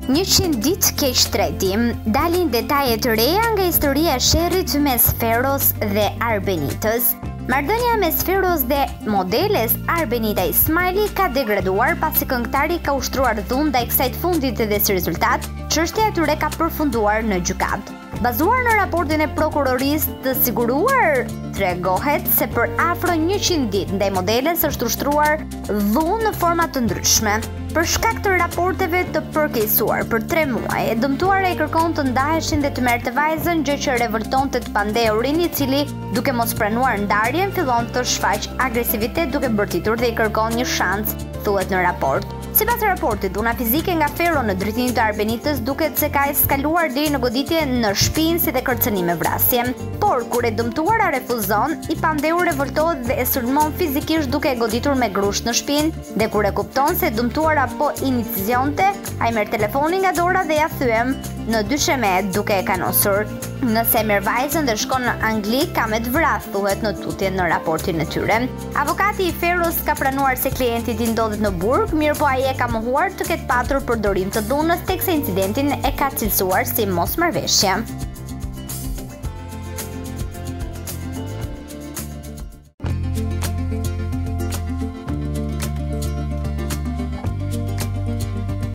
100 ditë keq treti, dalin detaje të reja nga historia e sherrit mes Feros dhe Arbenitës. Marrëdhënia mes Feros dhe modeles Arbenita Ismaili ka degraduar pasi këngëtari ka ushtruar dhunë ndaj kësaj të fundit dhe si rezultat, çështja e tyre ka përfunduar në gjykatë. Bazuar në raportin e prokurorisë të siguruar, tregohet se për afro 100 ditë ndaj modeles është ushtruar dhunë në forma të ndryshme. Për shkak të raporteve të përkeqësuar për 3 muaj, e dëmtuara i kërkon të ndaheshin dhe të merrte vajzën, gjë që revoltonte të pandeurin, i cili duke mos pranuar ndarjen fillon të shfaq agresivitet duke bërtitur dhe i kërkon një shans, thuhet në raport. Sipas raportit, dhuna fizike nga Fero në drejtimin të Arbenitës duket se ka eskaluar deri në goditje në shtëpinë si dhe kërcënim me vrasje. Por kur e dëmtuara refuzon, i pandeu revoltohet dhe e sulmon fizikisht duke e goditur me grusht në shtëpinë, dhe kur e kupton se dëmtuara po inicionte, ai merr telefonin nga dora dhe ja thyem në dysheme duke e kanosur. Nëse merr vajzën dhe shkon në Angli, ka me të vrasë, thuhet në tutje në raportin e tyre. Avokati i Feros ka pranuar se klienti i ndodhet në burg, mirëpo ai e ka mohuar të ketë patur përdorim të dhunës, teksa incidentin e ka cilësuar si mosmarrëveshje.